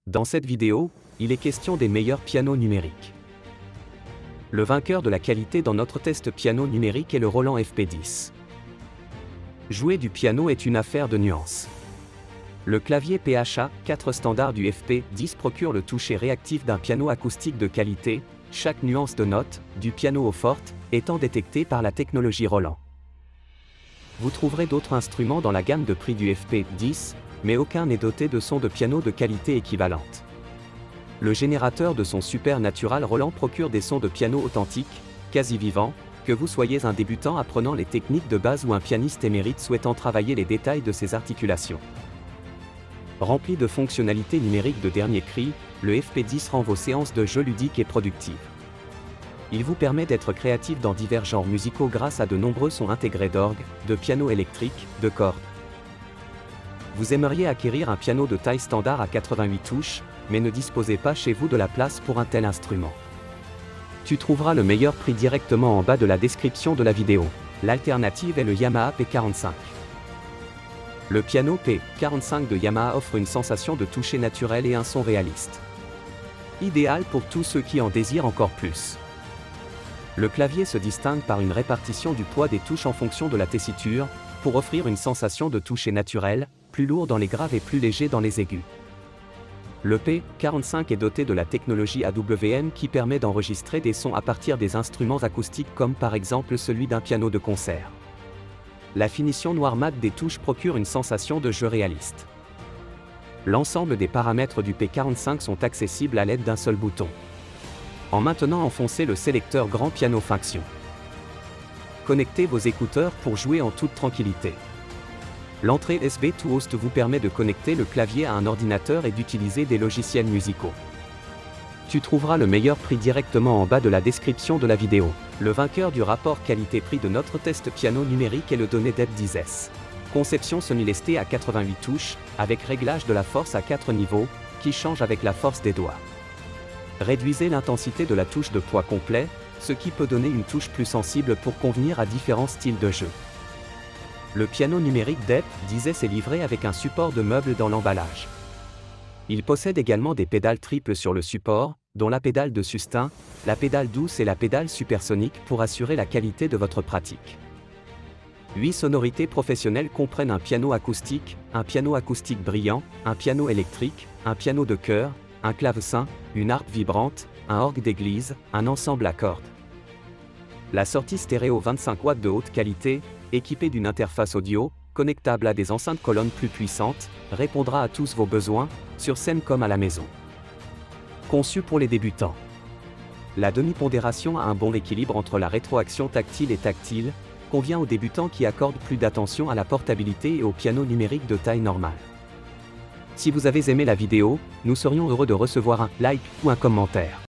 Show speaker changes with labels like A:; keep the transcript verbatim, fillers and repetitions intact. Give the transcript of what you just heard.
A: Dans cette vidéo, il est question des meilleurs pianos numériques. Le vainqueur de la qualité dans notre test piano numérique est le Roland F P dix. Jouer du piano est une affaire de nuances. Le clavier P H A quatre standard du F P dix procure le toucher réactif d'un piano acoustique de qualité, chaque nuance de note, du piano au forte, étant détectée par la technologie Roland. Vous trouverez d'autres instruments dans la gamme de prix du F P dix, mais aucun n'est doté de sons de piano de qualité équivalente. Le générateur de son Super Natural Roland procure des sons de piano authentiques, quasi vivants, que vous soyez un débutant apprenant les techniques de base ou un pianiste émérite souhaitant travailler les détails de ses articulations. Rempli de fonctionnalités numériques de dernier cri, le F P dix rend vos séances de jeu ludiques et productives. Il vous permet d'être créatif dans divers genres musicaux grâce à de nombreux sons intégrés d'orgue, de piano électrique, de cordes. Vous aimeriez acquérir un piano de taille standard à quatre-vingt-huit touches, mais ne disposez pas chez vous de la place pour un tel instrument. Tu trouveras le meilleur prix directement en bas de la description de la vidéo. L'alternative est le Yamaha P quarante-cinq. Le piano P quarante-cinq de Yamaha offre une sensation de toucher naturel et un son réaliste. Idéal pour tous ceux qui en désirent encore plus. Le clavier se distingue par une répartition du poids des touches en fonction de la tessiture, pour offrir une sensation de toucher naturel, plus lourd dans les graves et plus léger dans les aigus. Le P quarante-cinq est doté de la technologie A W M qui permet d'enregistrer des sons à partir des instruments acoustiques comme par exemple celui d'un piano de concert. La finition noir mat des touches procure une sensation de jeu réaliste. L'ensemble des paramètres du P quarante-cinq sont accessibles à l'aide d'un seul bouton. En maintenant enfoncez le sélecteur Grand Piano Function. Connectez vos écouteurs pour jouer en toute tranquillité. L'entrée U S B to Host vous permet de connecter le clavier à un ordinateur et d'utiliser des logiciels musicaux. Tu trouveras le meilleur prix directement en bas de la description de la vidéo. Le vainqueur du rapport qualité-prix de notre test piano numérique est le Donné D E P dix S. Conception semi-lestée à quatre-vingt-huit touches, avec réglage de la force à quatre niveaux, qui change avec la force des doigts. Réduisez l'intensité de la touche de poids complet, ce qui peut donner une touche plus sensible pour convenir à différents styles de jeu. Le piano numérique D E P dix S est livré avec un support de meuble dans l'emballage. Il possède également des pédales triples sur le support, dont la pédale de sustain, la pédale douce et la pédale supersonique pour assurer la qualité de votre pratique. Huit sonorités professionnelles comprennent un piano acoustique, un piano acoustique brillant, un piano électrique, un piano de chœur, un clavecin, une harpe vibrante, un orgue d'église, un ensemble à cordes. La sortie stéréo vingt-cinq watts de haute qualité, équipée d'une interface audio, connectable à des enceintes colonnes plus puissantes, répondra à tous vos besoins, sur scène comme à la maison. Conçu pour les débutants. La demi-pondération a un bon équilibre entre la rétroaction tactile et tactile, convient aux débutants qui accordent plus d'attention à la portabilité et au piano numérique de taille normale. Si vous avez aimé la vidéo, nous serions heureux de recevoir un like ou un commentaire.